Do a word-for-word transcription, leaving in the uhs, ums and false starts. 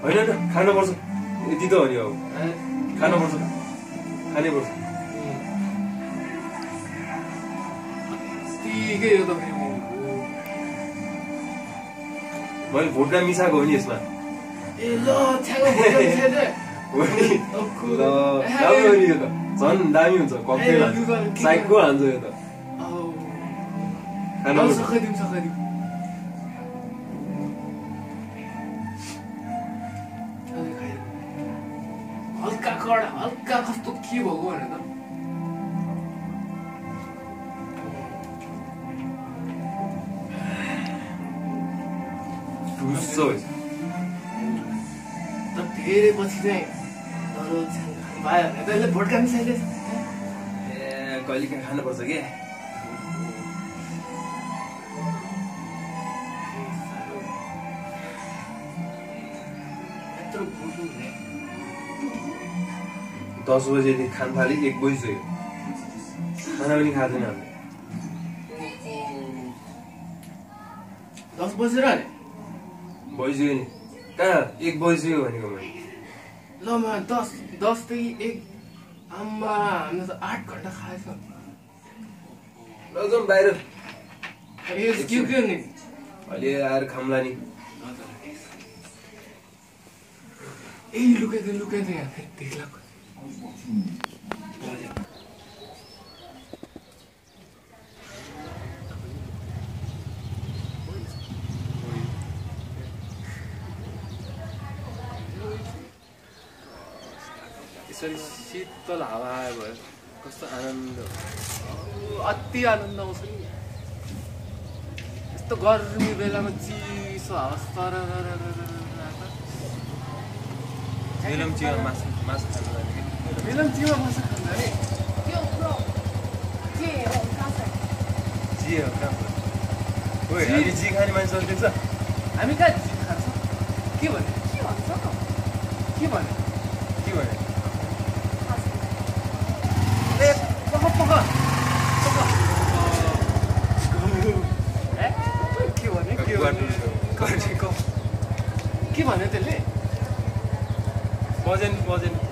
होइन होइन खानुपर्छ यति त हो नि अब खानुपर्छ खानै पर्छ ठिकै हो त मैले भोटका मिसाएको हो नि यसमा ए ल छ्याको भोटका मिसाइदे हो नि ल राम्रो हो नि यो त झन् दामी हुन्छ ककटेल साइकको हान्छ यो त खानुपर्छ सकाइदिउँ सकाइदिउँ हल्का कडा हल्का कस्तो के भएको भने त धेरै पछि चाहिँ भयो भने त यसले भोटका मिसाइले ए कहिले काहीँ खानुपर्छ के यत्रो भोटो हुने दस बजेदेखि खान थाले एक बजिसक्यो खाना पनि खाँदैन हामीले दस बजेर अरे बजिसक्यो नि कहाँ एक बजिसक्यो भनेको मैले ल म दस दसदेखि एक आम्मा हामीले त आठ घन्टा खाएछ लजाउँ बाहिर के के नि अहिले आएर खाम्ला नि ए लुकाइदियो लुकाइदियो यहाँ फेरि देख्ला यसरी शीतल हावा आयो भयो कस्तो आनन्द अति आनन्द आउँछ नि यस्तो गर्मी बेलामा चिसो हावा तर मेलम चिया मासु मासु खानु जाने कि मेलम चिया मासु खानु जाने त्यो ब्रो के हो कहाँ छ जी हो कहाँ छ ओइ हामी जी खाने मान्छेहरू देख्छ हामी कहाँ जी खान्छौँ के भने के भन्छ के भने के भने ए पक पक ए के भने के भने के भने त्यसले बजेन बजेन